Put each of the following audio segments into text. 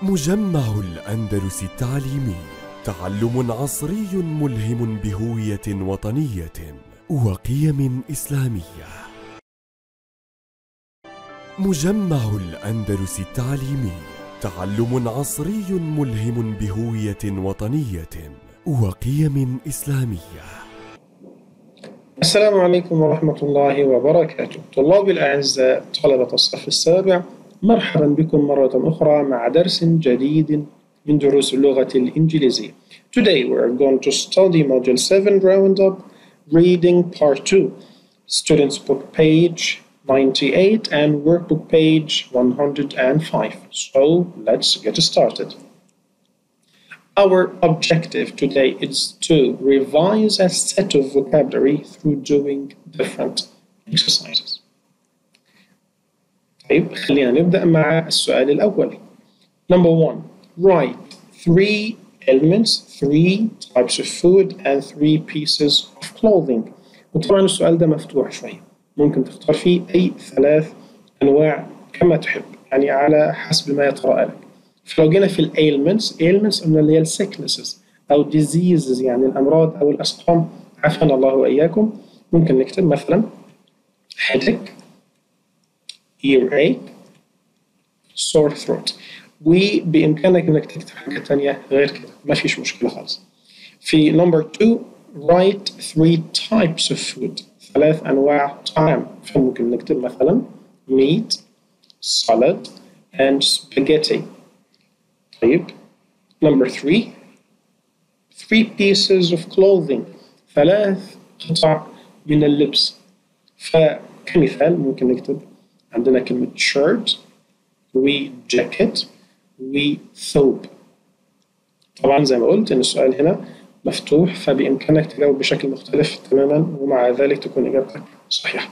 مجمع الأندلس التعليمي، تعلم عصري ملهم بهوية وطنية وقيم إسلامية. مجمع الأندلس التعليمي، تعلم عصري ملهم بهوية وطنية وقيم إسلامية. السلام عليكم ورحمة الله وبركاته. طلابي الأعزاء طلبة الصف السابع، مرحبا بكم مرة أخرى مع درس جديد من دروس اللغة الإنجليزية. Today we are going to study Module 7 Roundup Reading Part 2, Students Book page 98 and Workbook page 105. So let's get started. Our objective today is to revise a set of vocabulary through doing different exercises. طيب خلينا نبدأ مع السؤال الأول. Number 1. Write 3 elements, 3 types of food and 3 pieces of clothing. وطبعا السؤال ده مفتوح شوية، ممكن تختار فيه أي 3 أنواع كما تحب، يعني على حسب ما يطرأ لك. فلو جينا في ailments قلنا اللي هي sicknesses أو diseases، يعني الأمراض أو الأسقام، عافانا الله وإياكم. ممكن نكتب مثلا headache, earache, sore throat. وبإمكانك إنك تكتب حاجة تانية غير كده، ما فيش مشكلة خالص. في number 2 write 3 types of food، 3 أنواع طعام. فممكن نكتب مثلا meat, salad and spaghetti. طيب number 3 3 pieces of clothing، 3 قطع من اللبس. فكمثال ممكن نكتب عندنا كلمة shirt وجاكيت وثوب. طبعا زي ما قلت إن السؤال هنا مفتوح، فبإمكانك تجاوب بشكل مختلف تماما ومع ذلك تكون إجابتك صحيحة.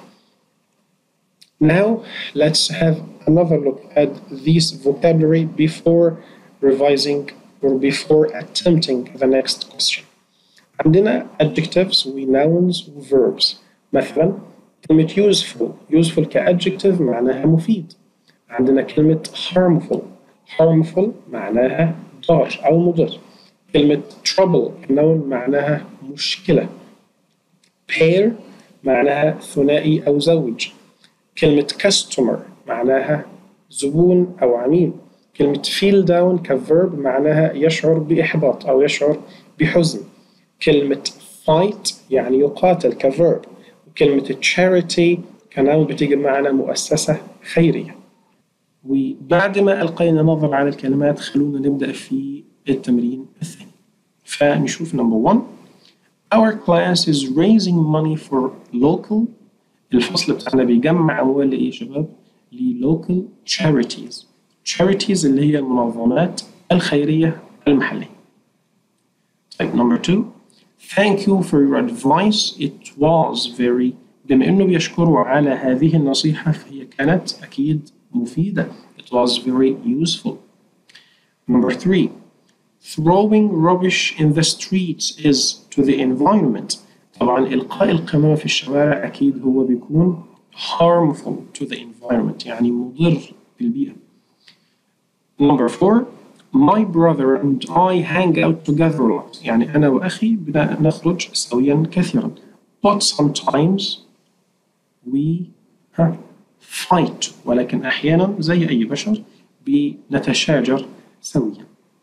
Now let's have another look at this vocabulary before revising or before attempting the next question. عندنا adjectives و nouns و verbs. مثلا كلمة useful كadjective معناها مفيد. عندنا كلمة harmful معناها ضار أو مضر. كلمة trouble noun معناها مشكلة. pair معناها ثنائي أو زوج. كلمة customer معناها زبون أو عميل. كلمة feel down كverb معناها يشعر بإحباط أو يشعر بحزن. كلمة fight يعني يقاتل كverb. وكلمة charity كنوع بتيجي معنا مؤسسة خيرية. وبعد ما ألقينا نظر على الكلمات خلونا نبدأ في التمرين الثاني. فنشوف number 1. Our class is raising money for local. الفصل بتاعنا بيجمع أموال لإيه يا شباب؟ local charities. charities اللي هي المنظمات الخيرية المحلية. طيب number 2. Thank you for your advice. It was very. بما إنه بيشكروا على هذه النصيحة فهي كانت أكيد مفيدة. It was very useful. Number 3. Throwing rubbish in the streets is to the environment. طبعا إلقاء القمامة في الشوارع أكيد هو بيكون harmful to the environment، يعني مضر بالبيئة. Number 4. My brother and I hang out together a lot. يعني أنا وأخي نخرج سويا كثيرا. But sometimes we fight. ولكن أحيانا زي أي بشر بنتشاجر سويا.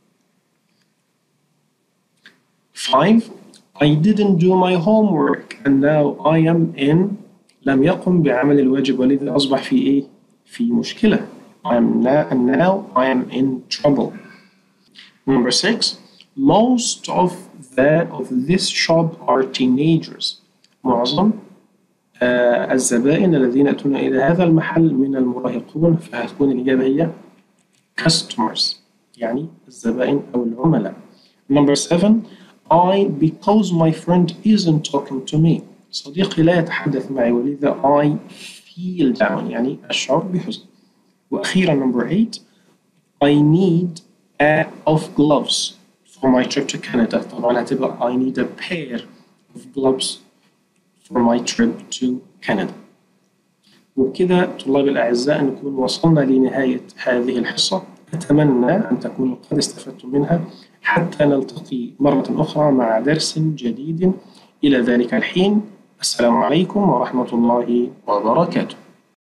5. I didn't do my homework and now I am in. لم يقم بعمل الواجب ولذا أصبح في إيه؟ في مشكلة. and now I am in trouble. Number 6. Most of this shop are teenagers. معظم الزبائن الذين يأتون إلى هذا المحل من المراهقون، فهتكون الإجابة هي customers، يعني الزبائن أو العملاء. Number 7. Because my friend isn't talking to me. صديقي لا يتحدث معي ولذا I feel down، يعني أشعر بحزن. وأخيرا number 8. I need a pair of gloves for my trip to Canada. طبعا هتبقى I need a pair of gloves for my trip to Canada. وبكده طلابي الأعزاء نكون وصلنا لنهاية هذه الحصة. أتمنى أن تكونوا قد استفدتم منها، حتى نلتقي مرة أخرى مع درس جديد. إلى ذلك الحين، السلام عليكم ورحمة الله وبركاته.